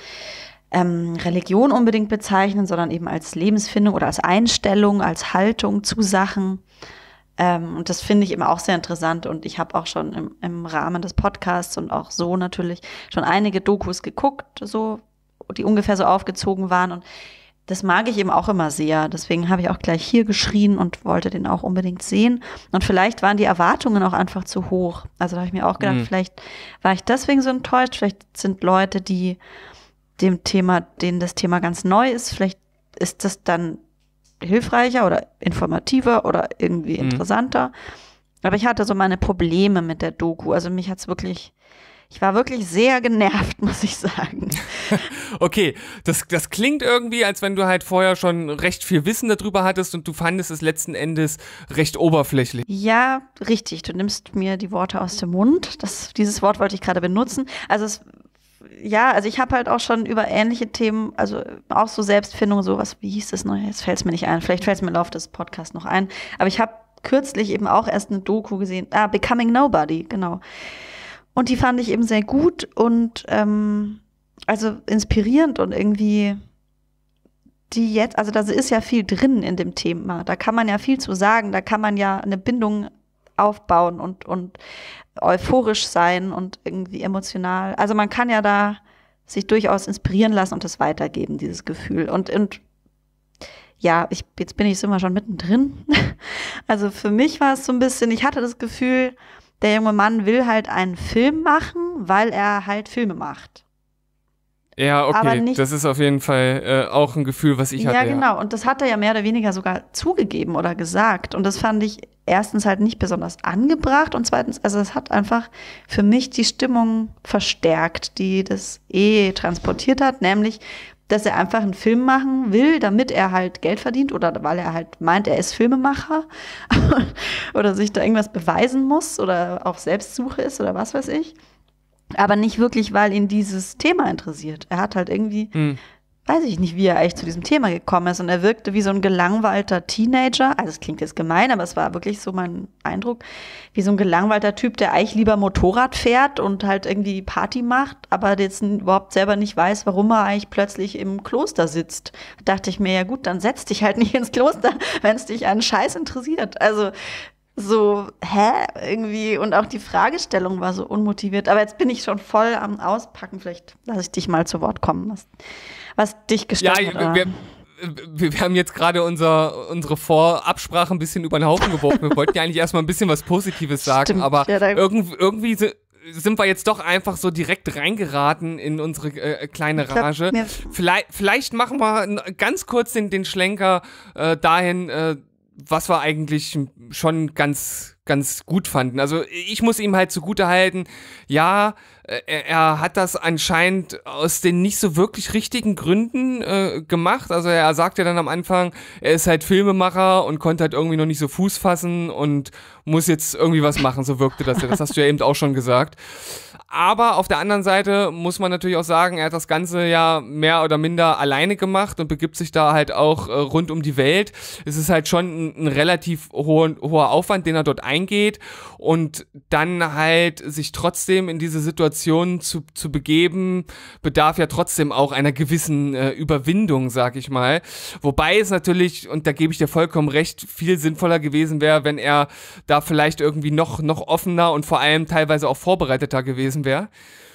Religion unbedingt bezeichnen, sondern eben als Lebensfindung oder als Einstellung, als Haltung zu Sachen. Und das finde ich immer auch sehr interessant und ich habe auch schon im Rahmen des Podcasts und auch so natürlich schon einige Dokus geguckt, so die ungefähr so aufgezogen waren und das mag ich eben auch immer sehr. Deswegen habe ich auch gleich hier geschrien und wollte den auch unbedingt sehen. Und vielleicht waren die Erwartungen auch einfach zu hoch. Also da habe ich mir auch gedacht, vielleicht war ich deswegen so enttäuscht. Vielleicht sind Leute, denen das Thema ganz neu ist, vielleicht ist das dann hilfreicher oder informativer oder irgendwie interessanter. Aber ich hatte so meine Probleme mit der Doku. Also ich war wirklich sehr genervt, muss ich sagen. Okay, das klingt irgendwie, als wenn du halt vorher schon recht viel Wissen darüber hattest und du fandest es letzten Endes recht oberflächlich. Ja, richtig. Du nimmst mir die Worte aus dem Mund. Dieses Wort wollte ich gerade benutzen. Also ich habe halt auch schon über ähnliche Themen, also auch so Selbstfindung, sowas, wie hieß das noch? Jetzt fällt es mir nicht ein. Vielleicht fällt es mir im Laufe des Podcasts noch ein. Aber ich habe kürzlich eben auch erst eine Doku gesehen. Becoming Nobody, genau. Und die fand ich eben sehr gut und also inspirierend und irgendwie also da ist ja viel drin in dem Thema. Da kann man ja viel zu sagen, da kann man ja eine Bindung aufbauen und euphorisch sein und irgendwie emotional. Also man kann ja da sich durchaus inspirieren lassen und das weitergeben, dieses Gefühl. Und ja, jetzt bin ich immer schon mittendrin. Also für mich war es so ein bisschen, ich hatte das Gefühl, der junge Mann will halt einen Film machen, weil er halt Filme macht. Ja, okay, aber nicht, das ist auf jeden Fall auch ein Gefühl, was ich hatte. Ja, genau. Und das hat er ja mehr oder weniger sogar zugegeben oder gesagt. Und das fand ich erstens halt nicht besonders angebracht und zweitens, also es hat einfach für mich die Stimmung verstärkt, die das transportiert hat, nämlich, dass er einfach einen Film machen will, damit er halt Geld verdient oder weil er halt meint, er ist Filmemacher oder sich da irgendwas beweisen muss oder auf Selbstsuche ist oder was weiß ich. Aber nicht wirklich, weil ihn dieses Thema interessiert. Er hat halt irgendwie, weiß ich nicht, wie er eigentlich zu diesem Thema gekommen ist. Und er wirkte wie so ein gelangweilter Teenager. Also es klingt jetzt gemein, aber es war wirklich so mein Eindruck. Wie so ein gelangweilter Typ, der eigentlich lieber Motorrad fährt und halt irgendwie Party macht, aber jetzt überhaupt selber nicht weiß, warum er eigentlich plötzlich im Kloster sitzt. Da dachte ich mir, ja gut, dann setz dich halt nicht ins Kloster, wenn es dich einen Scheiß interessiert. Also so, irgendwie, und auch die Fragestellung war so unmotiviert. Aber jetzt bin ich schon voll am Auspacken. Vielleicht lasse ich dich mal zu Wort kommen, was dich gestört hat. Wir haben jetzt gerade unsere Vorabsprache ein bisschen über den Haufen geworfen. Wir wollten ja eigentlich erstmal ein bisschen was Positives sagen, stimmt, aber ja, irgendwie sind wir jetzt doch einfach so direkt reingeraten in unsere kleine Rage. Vielleicht machen wir ganz kurz den Schlenker dahin, was wir eigentlich schon ganz, ganz gut fanden. Also ich muss ihm halt zugutehalten, ja, er hat das anscheinend aus den nicht so wirklich richtigen Gründen gemacht. Also er sagt ja dann am Anfang, er ist halt Filmemacher und konnte halt irgendwie noch nicht so Fuß fassen und muss jetzt irgendwie was machen, so wirkte das ja. Das hast du ja eben auch schon gesagt. Aber auf der anderen Seite muss man natürlich auch sagen, er hat das Ganze ja mehr oder minder alleine gemacht und begibt sich da halt auch rund um die Welt. Es ist halt schon ein relativ hoher Aufwand, den er dort eingeht und dann halt sich trotzdem in diese Situation zu begeben, bedarf ja trotzdem auch einer gewissen Überwindung, sag ich mal. Wobei es natürlich, und da gebe ich dir vollkommen recht, viel sinnvoller gewesen wäre, wenn er da vielleicht irgendwie noch offener und vor allem teilweise auch vorbereiteter gewesen wäre.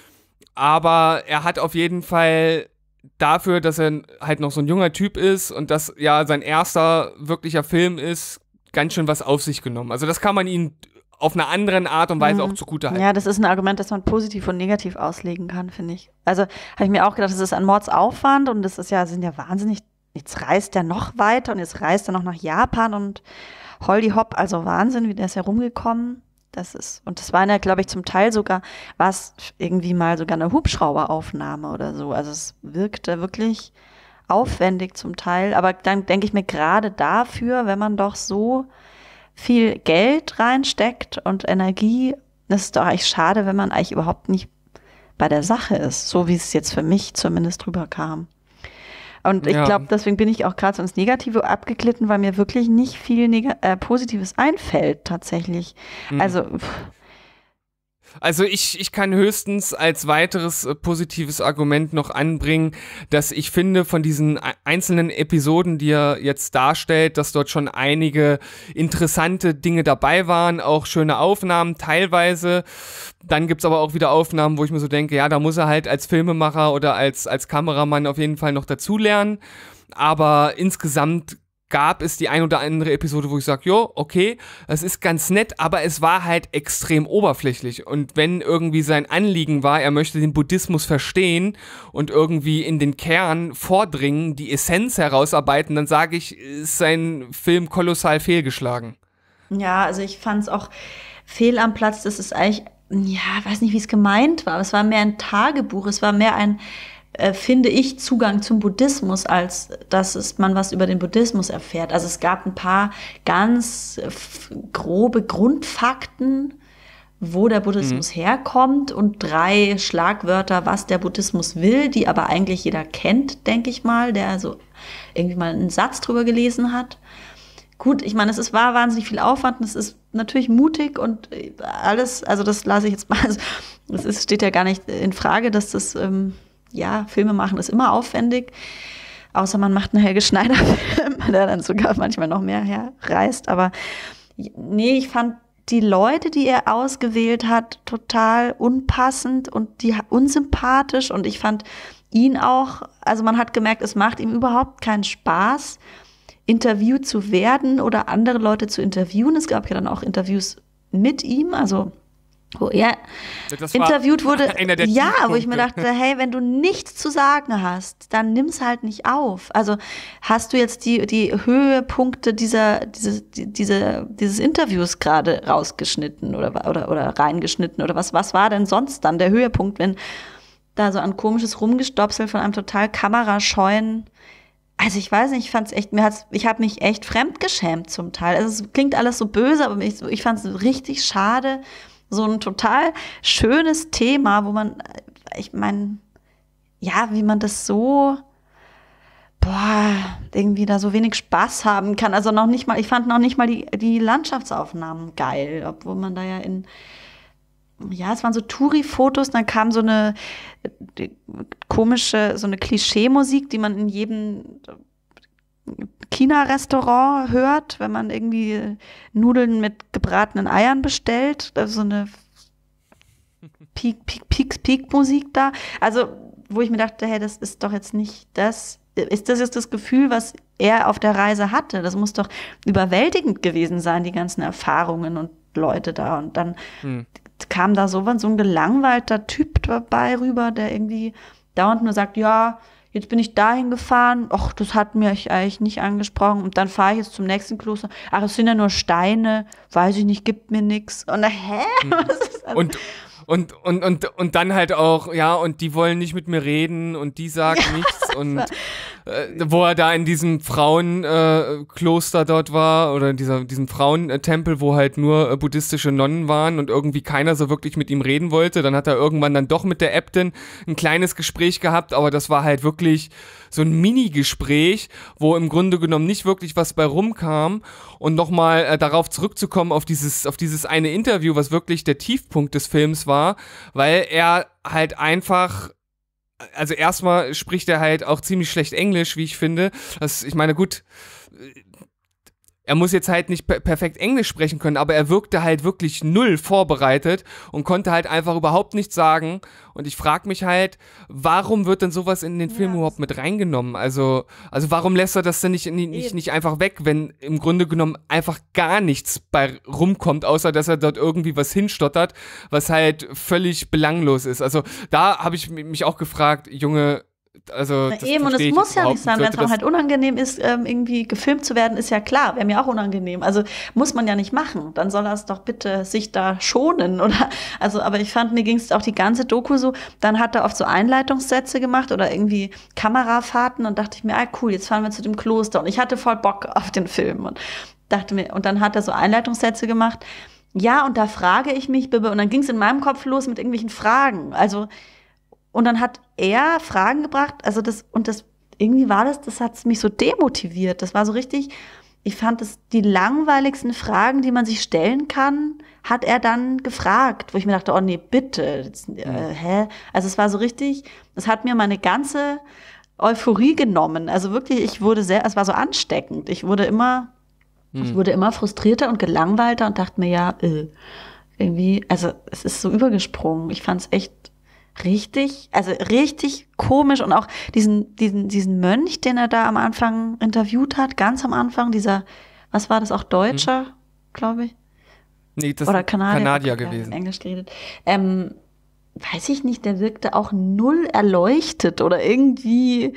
Aber er hat auf jeden Fall dafür, dass er halt noch so ein junger Typ ist und das ja sein erster wirklicher Film ist, ganz schön was auf sich genommen. Also das kann man ihm auf eine andere Art und Weise auch zugutehalten. Ja, das ist ein Argument, das man positiv und negativ auslegen kann, finde ich. Also habe ich mir auch gedacht, das ist ein Mortsaufwand und das ist sind ja wahnsinnig, jetzt reist er noch weiter und jetzt reist er noch nach Japan und Holly Hopp, also Wahnsinn, wie der ist ja rumgekommen. Und das war ja, glaube ich, zum Teil sogar, was irgendwie mal sogar eine Hubschrauberaufnahme oder so. Also es wirkte wirklich aufwendig zum Teil. Aber dann denke ich mir gerade dafür, wenn man doch so viel Geld reinsteckt und Energie, das ist doch eigentlich schade, wenn man eigentlich überhaupt nicht bei der Sache ist. So wie es jetzt für mich zumindest rüberkam. Und ich glaube, deswegen bin ich auch gerade so ins Negative abgeglitten, weil mir wirklich nicht viel Positives einfällt, tatsächlich. Also ich kann höchstens als weiteres positives Argument noch anbringen, dass ich finde, von diesen einzelnen Episoden, die er jetzt darstellt, dass dort schon einige interessante Dinge dabei waren, auch schöne Aufnahmen teilweise. Dann gibt's aber auch wieder Aufnahmen, wo ich mir so denke, ja, da muss er halt als Filmemacher oder als Kameramann auf jeden Fall noch dazulernen. Aber insgesamt gab es die ein oder andere Episode, wo ich sage, jo, okay, das ist ganz nett, aber es war halt extrem oberflächlich. Und wenn irgendwie sein Anliegen war, er möchte den Buddhismus verstehen und irgendwie in den Kern vordringen, die Essenz herausarbeiten, dann sage ich, ist sein Film kolossal fehlgeschlagen. Ja, also ich fand es auch fehl am Platz, das ist eigentlich, weiß nicht, wie es gemeint war, aber es war mehr ein Tagebuch, es war mehr ein finde ich, Zugang zum Buddhismus, als dass man was über den Buddhismus erfährt. Also es gab ein paar ganz grobe Grundfakten, wo der Buddhismus herkommt und 3 Schlagwörter, was der Buddhismus will, die aber eigentlich jeder kennt, denke ich mal, der also irgendwie mal einen Satz drüber gelesen hat. Gut, ich meine, war wahnsinnig viel Aufwand und es ist natürlich mutig und alles, also das lasse ich jetzt mal, also steht ja gar nicht in Frage, dass das Filme machen ist immer aufwendig, außer man macht einen Helge Schneider-Film, der dann sogar manchmal noch mehr herreißt. Aber nee, ich fand die Leute, die er ausgewählt hat, total unpassend und die unsympathisch. Und ich fand ihn auch, also man hat gemerkt, es macht ihm überhaupt keinen Spaß, interviewt zu werden oder andere Leute zu interviewen. Es gab ja dann auch Interviews mit ihm, also wo er interviewt wurde, wo ich mir dachte, hey, wenn du nichts zu sagen hast, dann nimm's halt nicht auf. Also hast du jetzt die Höhepunkte dieses Interviews gerade rausgeschnitten oder reingeschnitten oder was war denn sonst dann der Höhepunkt, wenn da so ein komisches Rumgestopsel von einem total kamerascheuen, also ich weiß nicht, ich fand's echt, ich habe mich echt fremdgeschämt zum Teil. Also es klingt alles so böse, aber ich fand's richtig schade. So ein total schönes Thema, wo man, ich meine, ja, wie man das so, irgendwie da so wenig Spaß haben kann. Also ich fand noch nicht mal die Landschaftsaufnahmen geil, obwohl man da es waren so Touri-Fotos, dann kam so eine komische, so eine Klischee-Musik, die man in jedem China-Restaurant hört, wenn man irgendwie Nudeln mit gebratenen Eiern bestellt. Also so eine Peak-Musik da. Also, wo ich mir dachte, hey, das ist doch jetzt nicht das. Ist das jetzt das Gefühl, was er auf der Reise hatte? Das muss doch überwältigend gewesen sein, die ganzen Erfahrungen und Leute da. Und dann kam da so ein gelangweilter Typ dabei rüber, der irgendwie dauernd nur sagt, ja, jetzt bin ich dahin gefahren, ach, das hat mich eigentlich nicht angesprochen und dann fahre ich jetzt zum nächsten Kloster, ach, es sind ja nur Steine, weiß ich nicht, gibt mir nichts. Und was ist das? Und dann halt auch, ja, und die wollen nicht mit mir reden und die sagen nichts und wo er da in diesem Frauenkloster dort war oder in diesem Frauentempel, wo halt nur buddhistische Nonnen waren und irgendwie keiner so wirklich mit ihm reden wollte. Dann hat er irgendwann dann doch mit der Äbtin ein kleines Gespräch gehabt, aber das war halt wirklich so ein Mini-Gespräch, wo im Grunde genommen nicht wirklich was bei rumkam. Und nochmal darauf zurückzukommen, auf dieses eine Interview, was wirklich der Tiefpunkt des Films war, weil er halt einfach, also erstmal spricht er halt auch ziemlich schlecht Englisch, wie ich finde. Ich meine, gut, er muss jetzt halt nicht perfekt Englisch sprechen können, aber er wirkte halt wirklich null vorbereitet und konnte halt einfach überhaupt nichts sagen. Und ich frage mich halt, warum wird denn sowas in den Film überhaupt mit reingenommen? Also warum lässt er das denn nicht einfach weg, wenn im Grunde genommen einfach gar nichts bei rumkommt, außer dass er dort irgendwie was hinstottert, was halt völlig belanglos ist. Also da habe ich mich auch gefragt, Junge, also das eben, und es muss ja nicht sein, wenn es halt unangenehm ist, irgendwie gefilmt zu werden, ist ja klar, wäre mir auch unangenehm. Also muss man ja nicht machen. Dann soll er es doch bitte sich da schonen, oder? Also, aber ich fand, mir ging es auch die ganze Doku so, dann hat er oft so Einleitungssätze gemacht oder irgendwie Kamerafahrten und dachte ich mir, cool, jetzt fahren wir zu dem Kloster. Und ich hatte voll Bock auf den Film und dachte mir, und dann hat er so Einleitungssätze gemacht. Ja, und da frage ich mich, und dann ging es in meinem Kopf los mit irgendwelchen Fragen. Also, und dann hat er Fragen gebracht, also irgendwie war das hat mich so demotiviert. Das war so richtig, ich fand das die langweiligsten Fragen, die man sich stellen kann, hat er dann gefragt, wo ich mir dachte, oh nee, bitte, Also es war so richtig, es hat mir meine ganze Euphorie genommen. Also wirklich, es war so ansteckend. Ich wurde immer frustrierter und gelangweilter und dachte mir, irgendwie, also es ist so übergesprungen. Ich fand es echt richtig komisch und auch diesen Mönch, den er da am Anfang interviewt hat, ganz am Anfang, was war das, auch Deutscher, glaube ich? Nee, das oder ist Kanadier gewesen. Englisch geredet. Weiß ich nicht, der wirkte auch null erleuchtet oder irgendwie.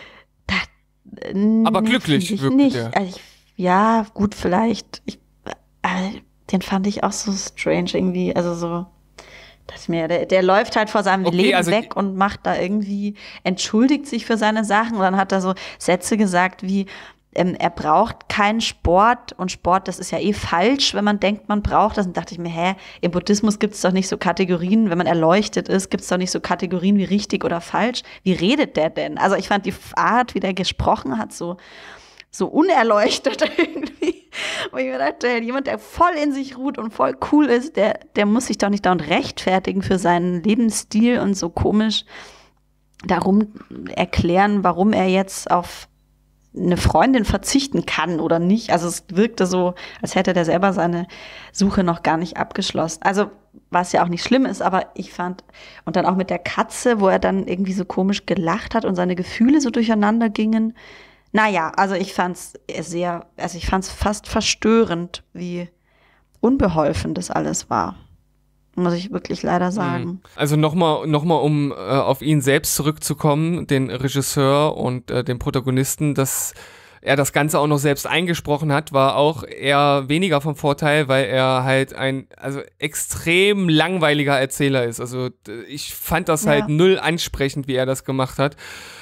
Aber glücklich wirkte der. Also ja, gut, vielleicht. Den fand ich auch so strange irgendwie, also so. Der läuft halt vor seinem Leben weg und macht da irgendwie, entschuldigt sich für seine Sachen. Und dann hat er so Sätze gesagt wie, er braucht keinen Sport und Sport, das ist ja falsch, wenn man denkt, man braucht das. Und dachte ich mir, im Buddhismus gibt es doch nicht so Kategorien, wenn man erleuchtet ist, gibt es doch nicht so Kategorien wie richtig oder falsch. Wie redet der denn? Also ich fand die Art, wie der gesprochen hat, so unerleuchtet irgendwie. Wo ich mir dachte, jemand, der voll in sich ruht und voll cool ist, der muss sich doch nicht dauernd rechtfertigen für seinen Lebensstil und so komisch darum erklären, warum er jetzt auf eine Freundin verzichten kann oder nicht. Also es wirkte so, als hätte der selber seine Suche noch gar nicht abgeschlossen. Also was ja auch nicht schlimm ist, aber ich fand, und dann auch mit der Katze, wo er dann irgendwie so komisch gelacht hat und seine Gefühle so durcheinander gingen. Naja, also ich fand's fast verstörend, wie unbeholfen das alles war. muss ich wirklich leider sagen. Also nochmal, um auf ihn selbst zurückzukommen, den Regisseur und den Protagonisten, dass er das Ganze auch noch selbst eingesprochen hat, war auch eher weniger vom Vorteil, weil er halt ein extrem langweiliger Erzähler ist. Also ich fand das halt null ansprechend, wie er das gemacht hat.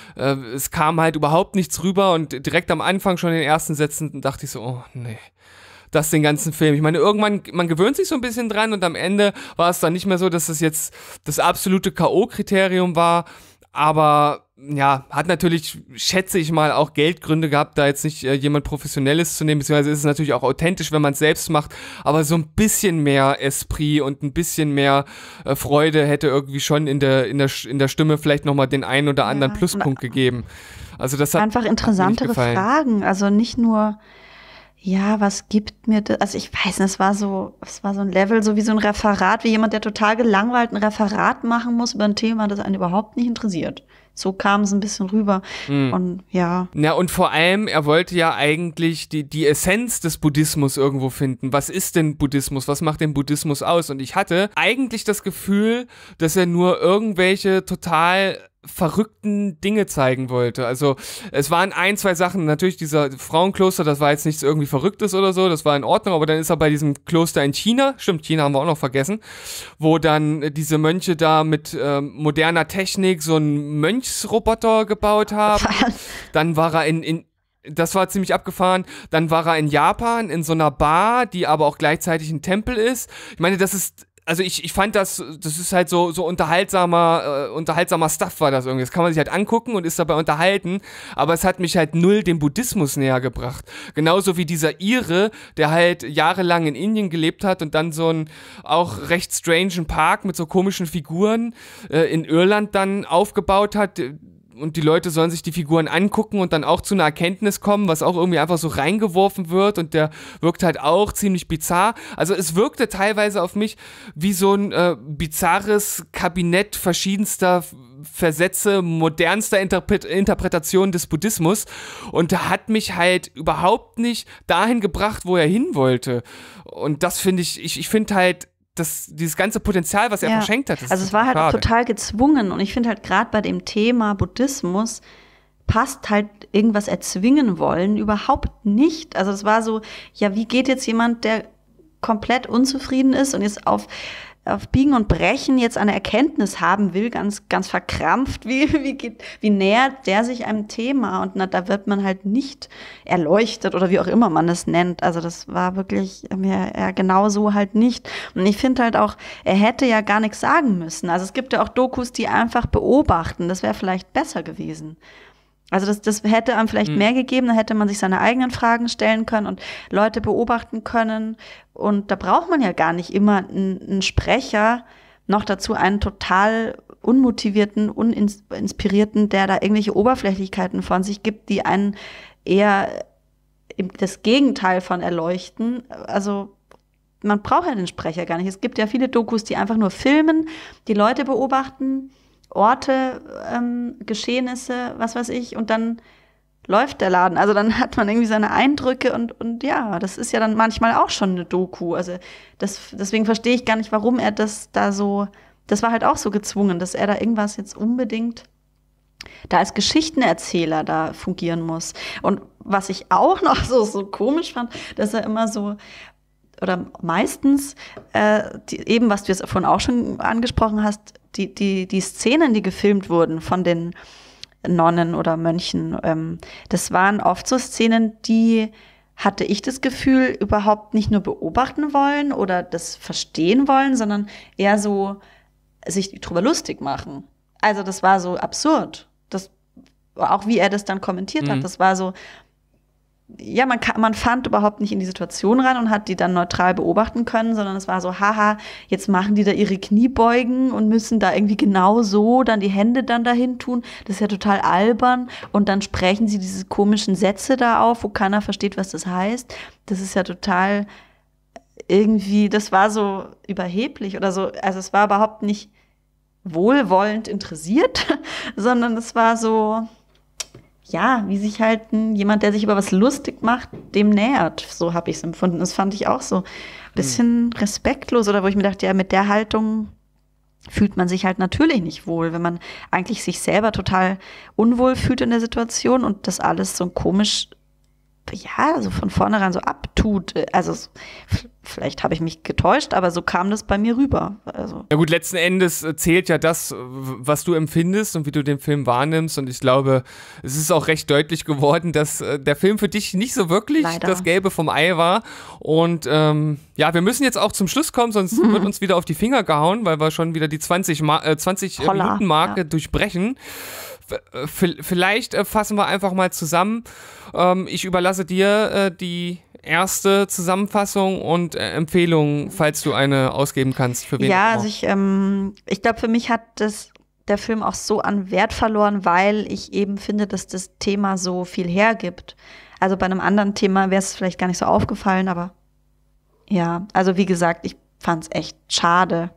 Es kam halt überhaupt nichts rüber und direkt am Anfang schon in den ersten Sätzen dachte ich so, oh nee. Das den ganzen Film. Ich meine, irgendwann, man gewöhnt sich so ein bisschen dran und am Ende war es dann nicht mehr so, dass es jetzt das absolute K.O.-Kriterium war, aber ja, hat natürlich, schätze ich mal, auch Geldgründe gehabt, da jetzt nicht jemand Professionelles zu nehmen, beziehungsweise ist es natürlich auch authentisch, wenn man es selbst macht, aber so ein bisschen mehr Esprit und ein bisschen mehr Freude hätte irgendwie schon in der Stimme vielleicht nochmal den einen oder anderen Pluspunkt gegeben. Also das hat einfach interessantere Fragen, also nicht nur ja, was gibt mir das? Also ich weiß nicht, es war so ein Level, so wie so ein Referat, wie jemand, der total gelangweilt ein Referat machen muss über ein Thema, das einen überhaupt nicht interessiert. So kam es ein bisschen rüber. Und ja. Ja, und vor allem, er wollte ja eigentlich die Essenz des Buddhismus irgendwo finden. Was ist denn Buddhismus? Was macht den Buddhismus aus? Und ich hatte eigentlich das Gefühl, dass er nur irgendwelche total verrückten Dinge zeigen wollte. Also es waren 1, 2 Sachen, natürlich dieser Frauenkloster, das war jetzt nichts irgendwie Verrücktes oder so, das war in Ordnung, aber dann ist er bei diesem Kloster in China, stimmt, China haben wir auch noch vergessen, wo dann diese Mönche da mit moderner Technik so einen Mönchsroboter gebaut haben. Dann war er das war ziemlich abgefahren. Dann war er in Japan in so einer Bar, die aber auch gleichzeitig ein Tempel ist. Ich meine, das ist also ich fand das ist halt so unterhaltsamer Stuff war das irgendwie. Das kann man sich halt angucken und ist dabei unterhalten, aber es hat mich halt null dem Buddhismus näher gebracht. Genauso wie dieser Ire, der halt jahrelang in Indien gelebt hat und dann so einen auch recht strangen Park mit so komischen Figuren in Irland dann aufgebaut hat. Und die Leute sollen sich die Figuren angucken und dann auch zu einer Erkenntnis kommen, was auch irgendwie einfach so reingeworfen wird und der wirkt halt auch ziemlich bizarr. Also es wirkte teilweise auf mich wie so ein bizarres Kabinett verschiedenster Versätze, modernster Interpretation des Buddhismus und hat mich halt überhaupt nicht dahin gebracht, wo er hin wollte. Und das finde ich finde halt, dieses ganze Potenzial, was er verschenkt hat. Also es war halt auch total gezwungen und ich finde halt gerade bei dem Thema Buddhismus passt halt irgendwas erzwingen wollen überhaupt nicht. Also es war so, ja, wie geht jetzt jemand, der komplett unzufrieden ist und jetzt auf Biegen und Brechen jetzt eine Erkenntnis haben will, ganz, ganz verkrampft, wie nähert der sich einem Thema und da wird man halt nicht erleuchtet oder wie auch immer man es nennt. Also das war wirklich ja, genau so halt nicht. Und ich finde halt auch, er hätte ja gar nichts sagen müssen. Also es gibt ja auch Dokus, die einfach beobachten. Das wäre vielleicht besser gewesen. Also das hätte einem vielleicht mehr gegeben, da hätte man sich seine eigenen Fragen stellen können und Leute beobachten können. Und da braucht man ja gar nicht immer einen Sprecher, noch dazu einen total unmotivierten, uninspirierten, der da irgendwelche Oberflächlichkeiten von sich gibt, die einen eher das Gegenteil von erleuchten. Also man braucht ja den Sprecher gar nicht. Es gibt ja viele Dokus, die einfach nur filmen, die Leute beobachten, Orte, Geschehnisse, was weiß ich, und dann läuft der Laden. Also dann hat man irgendwie seine Eindrücke und ja, das ist ja dann manchmal auch schon eine Doku. Also deswegen verstehe ich gar nicht, warum er das da so, das war halt auch so gezwungen, dass er da irgendwas jetzt unbedingt da als Geschichtenerzähler da fungieren muss. Und was ich auch noch so komisch fand, dass er immer so oder meistens, eben was du jetzt vorhin auch schon angesprochen hast, die Szenen, die gefilmt wurden von den Nonnen oder Mönchen, das waren oft so Szenen, die, hatte ich das Gefühl, überhaupt nicht nur beobachten wollen oder das verstehen wollen, sondern eher so sich drüber lustig machen. Also das war so absurd. Das, auch wie er das dann kommentiert hat, das war so, ja, man fand überhaupt nicht in die Situation rein und hat die dann neutral beobachten können, sondern es war so, haha, jetzt machen die da ihre Kniebeugen und müssen da irgendwie genau so dann die Hände dann dahin tun. Das ist ja total albern. Und dann sprechen sie diese komischen Sätze da auf, wo keiner versteht, was das heißt. Das ist ja total irgendwie, das war so überheblich oder so. Also es war überhaupt nicht wohlwollend interessiert, sondern es war so, ja, wie sich halt jemand, der sich über was lustig macht, dem nähert. So habe ich es empfunden. Das fand ich auch so ein bisschen respektlos, oder wo ich mir dachte, ja, mit der Haltung fühlt man sich halt natürlich nicht wohl, wenn man eigentlich sich selber total unwohl fühlt in der Situation und das alles so komisch, ja, so von vornherein so abtut. Also vielleicht habe ich mich getäuscht, aber so kam das bei mir rüber. Also. Ja gut, letzten Endes zählt ja das, was du empfindest und wie du den Film wahrnimmst, und ich glaube, es ist auch recht deutlich geworden, dass der Film für dich nicht so wirklich das Gelbe vom Ei war, und ja, wir müssen jetzt auch zum Schluss kommen, sonst wird uns wieder auf die Finger gehauen, weil wir schon wieder die 20-Minuten-Marke durchbrechen. Vielleicht fassen wir einfach mal zusammen. Ich überlasse dir die erste Zusammenfassung und Empfehlung, falls du eine ausgeben kannst. Für wen ja, also ich glaube, für mich hat der Film auch so an Wert verloren, weil ich eben finde, dass das Thema so viel hergibt. Also bei einem anderen Thema wäre es vielleicht gar nicht so aufgefallen, aber ja, also wie gesagt, ich fand es echt schade.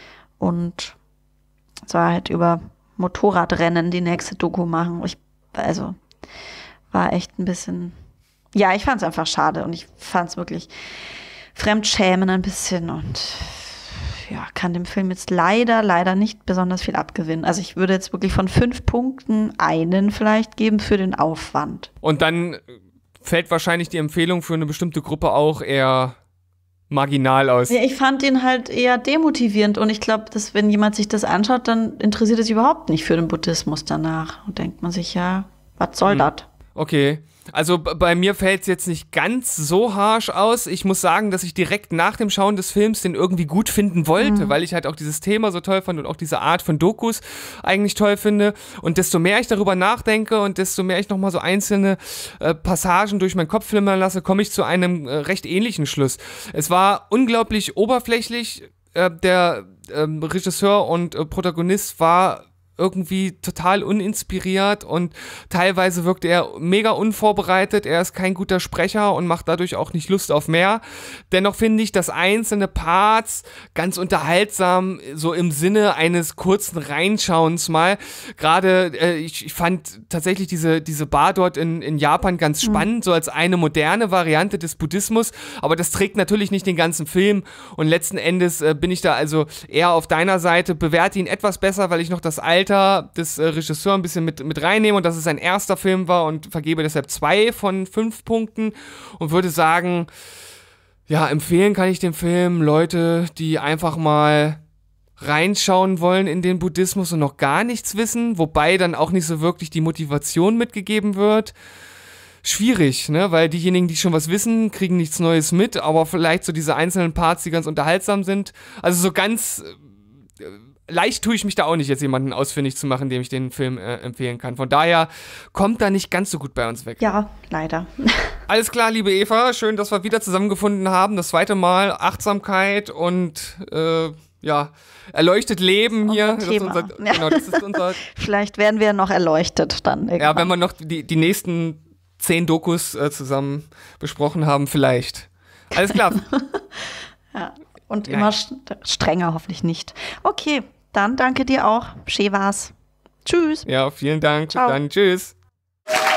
Und es war halt über Motorradrennen die nächste Doku machen. Also war echt ein bisschen, ja, ich fand es einfach schade und ich fand es wirklich fremdschämen ein bisschen und ja, kann dem Film jetzt leider nicht besonders viel abgewinnen. Also ich würde jetzt wirklich von 5 Punkten einen vielleicht geben für den Aufwand. Und dann fällt wahrscheinlich die Empfehlung für eine bestimmte Gruppe auch eher marginal aus. Ja, ich fand ihn halt eher demotivierend und ich glaube, dass wenn jemand sich das anschaut, dann interessiert es sich überhaupt nicht für den Buddhismus danach und denkt man sich, ja, was soll das? Okay, also bei mir fällt es jetzt nicht ganz so harsch aus. Ich muss sagen, dass ich direkt nach dem Schauen des Films den irgendwie gut finden wollte, weil ich halt auch dieses Thema so toll fand und auch diese Art von Dokus eigentlich toll finde. Und desto mehr ich darüber nachdenke und desto mehr ich nochmal so einzelne Passagen durch meinen Kopf flimmern lasse, komme ich zu einem recht ähnlichen Schluss. Es war unglaublich oberflächlich. Der Regisseur und Protagonist war irgendwie total uninspiriert und teilweise wirkt er mega unvorbereitet. Er ist kein guter Sprecher und macht dadurch auch nicht Lust auf mehr. Dennoch finde ich, dass einzelne Parts ganz unterhaltsam, so im Sinne eines kurzen Reinschauens mal. Gerade ich fand tatsächlich diese Bar dort in Japan ganz spannend, so als eine moderne Variante des Buddhismus, aber das trägt natürlich nicht den ganzen Film und letzten Endes bin ich da also eher auf deiner Seite, bewerte ihn etwas besser, weil ich noch das Alter des Regisseurs ein bisschen mit reinnehme und dass es sein erster Film war und vergebe deshalb 2 von 5 Punkten und würde sagen, ja, empfehlen kann ich den Film Leute, die einfach mal reinschauen wollen in den Buddhismus und noch gar nichts wissen, wobei dann auch nicht so wirklich die Motivation mitgegeben wird. Schwierig, ne, weil diejenigen, die schon was wissen, kriegen nichts Neues mit, aber vielleicht so diese einzelnen Parts, die ganz unterhaltsam sind, also so ganz leicht tue ich mich da auch nicht, jetzt jemanden ausfindig zu machen, dem ich den Film empfehlen kann. Von daher kommt da nicht ganz so gut bei uns weg. Ja, leider. Alles klar, liebe Eva, schön, dass wir wieder zusammengefunden haben. Das zweite Mal Achtsamkeit und ja, erleuchtet Leben hier. Thema. Genau, das ist unser Vielleicht werden wir noch erleuchtet dann irgendwann. Ja, wenn wir noch die nächsten 10 Dokus zusammen besprochen haben, vielleicht. Alles klar. Ja, und immer strenger hoffentlich nicht. Okay, dann danke dir auch. Schön war's. Tschüss. Ja, vielen Dank. Bis dann. Tschüss.